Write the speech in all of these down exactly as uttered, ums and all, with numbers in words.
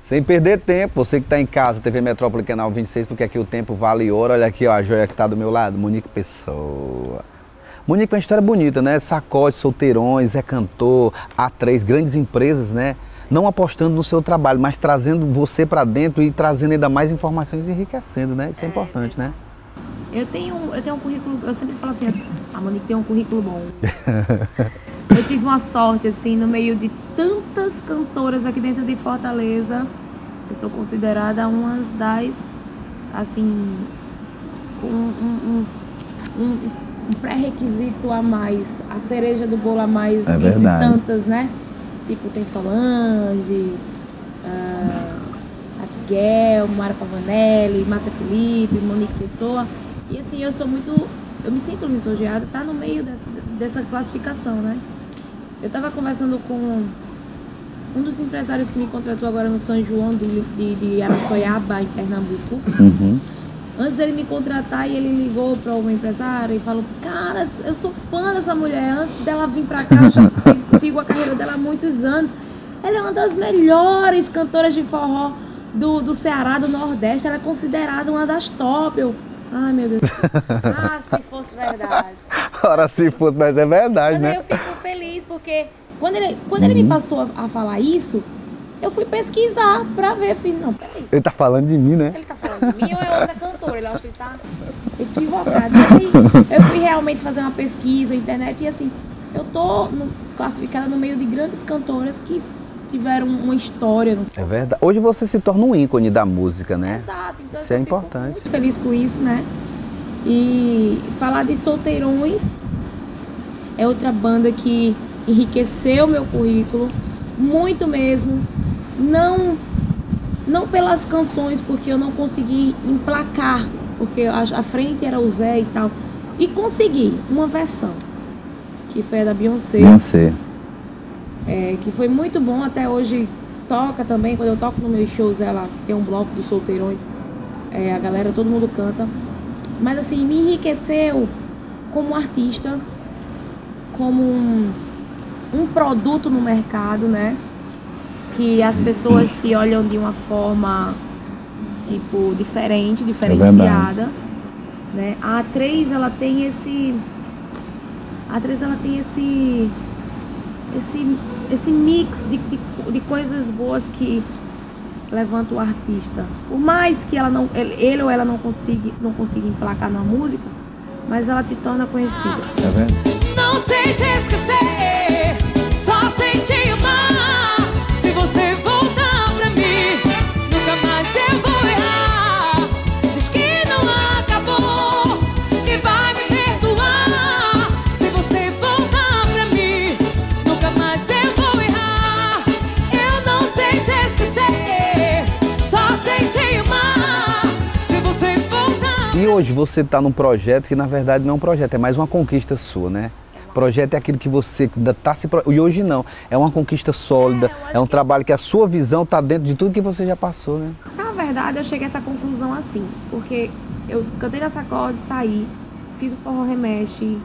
Sem perder tempo, você que está em casa, T V Metrópole Canal vinte e seis, porque aqui o tempo vale ouro. Olha aqui, ó, a joia que está do meu lado, Monique Pessoa. Monique é uma história bonita, né? Sacode, Solteirões, é cantor, A três, grandes empresas, né? Não apostando no seu trabalho, mas trazendo você para dentro e trazendo ainda mais informações, enriquecendo, né? Isso é, é importante, né? Eu tenho, eu tenho um currículo, eu sempre falo assim, a Monique tem um currículo bom. Eu tive uma sorte, assim, no meio de tantas cantoras aqui dentro de Fortaleza, eu sou considerada uma das, assim, com um, um, um, um pré-requisito a mais, a cereja do bolo a mais, é entre verdade. tantas, né? Tipo, tem Solange, uh, Atiguel, Mara Pavanelli, Márcia Felipe, Monique Pessoa. E assim, eu sou muito, eu me sinto lisonjeada, tá no meio dessa, dessa classificação, né? Eu tava conversando com um dos empresários que me contratou agora no São João de, de, de Araçoiaba, em Pernambuco. Uhum. Antes dele me contratar, e ele ligou para uma empresária e falou: cara, eu sou fã dessa mulher, antes dela vir para cá, eu já sigo, sigo a carreira dela há muitos anos. Ela é uma das melhores cantoras de forró do, do Ceará, do Nordeste, ela é considerada uma das top. Eu, ai meu Deus, ah, se fosse verdade. Ora, se fosse, mas é verdade, mas né? Aí eu fico feliz, porque quando ele, quando ele me passou a, a falar isso, eu fui pesquisar pra ver, filho, não, peraí. Ele tá falando de mim, né? Ele tá falando de mim ou é outra cantora? Ele acha que ele tá equivocado. E aí, eu fui realmente fazer uma pesquisa na internet e assim, eu tô no, classificada no meio de grandes cantoras que tiveram uma história. No... É verdade. Hoje você se torna um ícone da música, né? Exato. Então isso é importante. Muito feliz com isso, né? E falar de Solteirões é outra banda que enriqueceu meu currículo, muito mesmo. Não, não pelas canções, porque eu não consegui emplacar, porque a, a frente era o Zé e tal. E consegui uma versão, que foi a da Beyoncé. Beyoncé. É, que foi muito bom, até hoje toca também, quando eu toco nos meus shows, ela tem um bloco dos Solteirões, é, a galera, todo mundo canta. Mas assim, me enriqueceu como artista, como um, um produto no mercado, né? Que as pessoas te olham de uma forma, tipo, diferente, diferenciada, é né? A A três, ela tem esse... A A três, ela tem esse... Esse, esse mix de, de, de coisas boas que levanta o artista. Por mais que ela não, ele, ele ou ela não consiga, não consiga emplacar na música, mas ela te torna conhecida. Tá vendo? Não sei te esquecer, só sei te amar. Se você voltar pra mim, nunca mais eu vou errar. Diz que não acabou, que vai me perdoar. Se você voltar pra mim, nunca mais eu vou errar. Eu não sei te esquecer, só sei te amar. Se você voltar. E hoje você está num projeto que na verdade não é um projeto, é mais uma conquista sua, né? Projeto é aquilo que você ainda está se... E hoje não, é uma conquista sólida, é, é um que... trabalho que a sua visão está dentro de tudo que você já passou, né? Na verdade, eu cheguei a essa conclusão assim, porque eu cantei na Sacode, saí, fiz o Forró Remexe,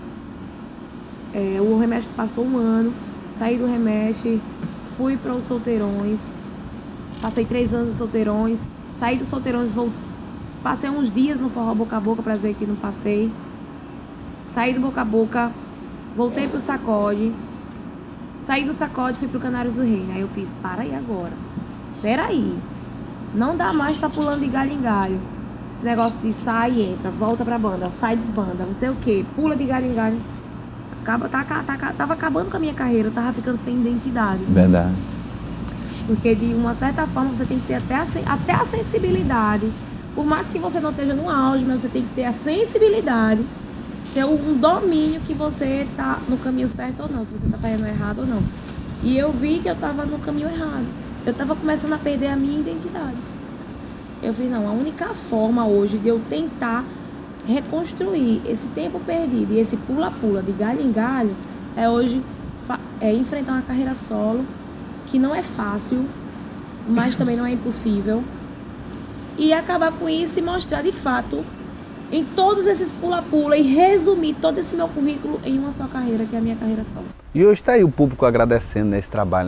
é, o Remexe passou um ano, saí do Remexe, fui para os Solteirões, passei três anos nos Solteirões, saí dos Solteirões, voltei, passei uns dias no Forró Boca a Boca, pra dizer que não passei, saí do Boca a Boca, voltei pro Sacode, saí do Sacode, fui pro Canários do Reino. Aí eu fiz, para aí agora, peraí, não dá mais tá pulando de galho em galho. Esse negócio de sai e entra, volta pra banda, sai de banda, não sei o que, pula de galho em galho. Acaba, tá, tá, tava acabando com a minha carreira, eu tava ficando sem identidade. Verdade. Porque de uma certa forma você tem que ter até a, até a sensibilidade. Por mais que você não esteja no auge, mas você tem que ter a sensibilidade, ter um domínio que você tá no caminho certo ou não, que você tá fazendo errado ou não. E eu vi que eu tava no caminho errado. Eu tava começando a perder a minha identidade. Eu falei, não, a única forma hoje de eu tentar reconstruir esse tempo perdido e esse pula-pula de galho em galho é hoje é enfrentar uma carreira solo, que não é fácil, mas também não é impossível. E acabar com isso e mostrar de fato em todos esses pula-pula e resumir todo esse meu currículo em uma só carreira, que é a minha carreira solo. E hoje está aí o público agradecendo nesse trabalho, né? Meu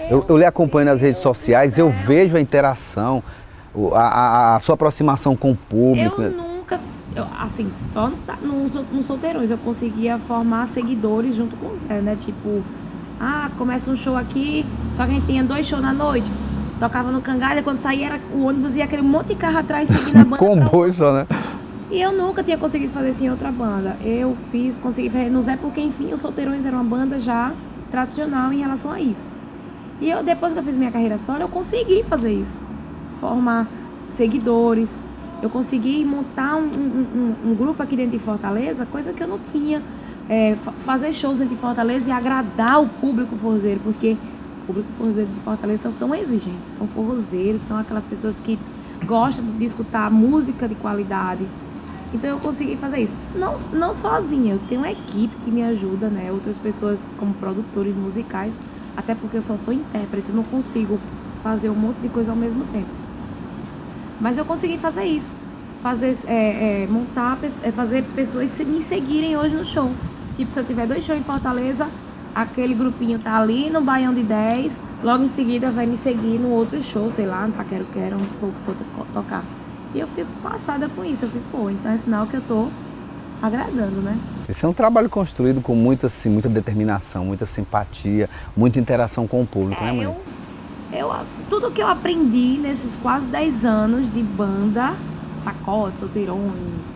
Eu, eu lhe acompanho nas redes sociais, eu vejo a interação, o- a, a- a sua aproximação com o público. Eu nunca, eu, assim, só nos, nos, nos solteirões eu conseguia formar seguidores junto com o Zé, né? Tipo, ah, começa um show aqui, só que a gente tinha dois shows na noite. Tocava no Cangalha, quando saía era, o ônibus ia aquele monte de carro atrás seguindo a banda. Comboio só, né? E eu nunca tinha conseguido fazer isso em outra banda. Eu fiz, consegui fazer no Zé porque, enfim, os Solteirões eram uma banda já tradicional em relação a isso. E eu, depois que eu fiz minha carreira solo, eu consegui fazer isso. Formar seguidores. Eu consegui montar um, um, um, um grupo aqui dentro de Fortaleza, coisa que eu não tinha. É, fa- fazer shows dentro de Fortaleza e agradar o público forrozeiro, porque o público forrozeiro de Fortaleza são exigentes, são forrozeiros, são aquelas pessoas que gostam de escutar música de qualidade. Então eu consegui fazer isso. Não, não sozinha, eu tenho uma equipe que me ajuda, né? Outras pessoas como produtores musicais, até porque eu só sou intérprete, eu não consigo fazer um monte de coisa ao mesmo tempo. Mas eu consegui fazer isso. Fazer, é, é, montar, é, fazer pessoas se- me seguirem hoje no show. Tipo, se eu tiver dois shows em Fortaleza, aquele grupinho tá ali no Baião de dez, logo em seguida vai me seguir no outro show, sei lá, no Taquero-Quero, onde for que for to- tocar. E eu fico passada com isso, eu fico, pô, então é sinal que eu tô agradando, né? Esse é um trabalho construído com muita, assim, muita determinação, muita simpatia, muita interação com o público, né, É, mãe? eu, eu, tudo que eu aprendi nesses quase dez anos de banda, Sacode, Solteirões,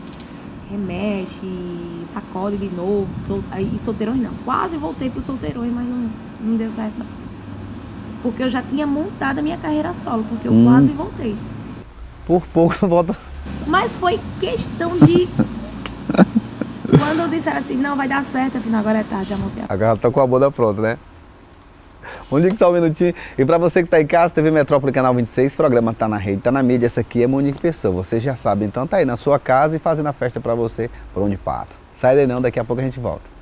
Remexe, Sacode de novo, sol, aí Solteirões não, quase voltei pro Solteirões, mas não, não deu certo não. Porque eu já tinha montado a minha carreira solo, porque eu Hum. quase voltei. Por pouco não volta. Mas foi questão de... Quando eu disseram assim, não, vai dar certo, afinal agora é tarde, já montei a... Agora tá com a boda pronta, né? Monique, só um minutinho. E pra você que tá em casa, T V Metrópole Canal vinte e seis, programa Tá na Rede, Tá na Mídia. Essa aqui é Monique Pessoa, você já sabe. Então tá aí na sua casa e fazendo a festa pra você por onde passa. Sai daí não, daqui a pouco a gente volta.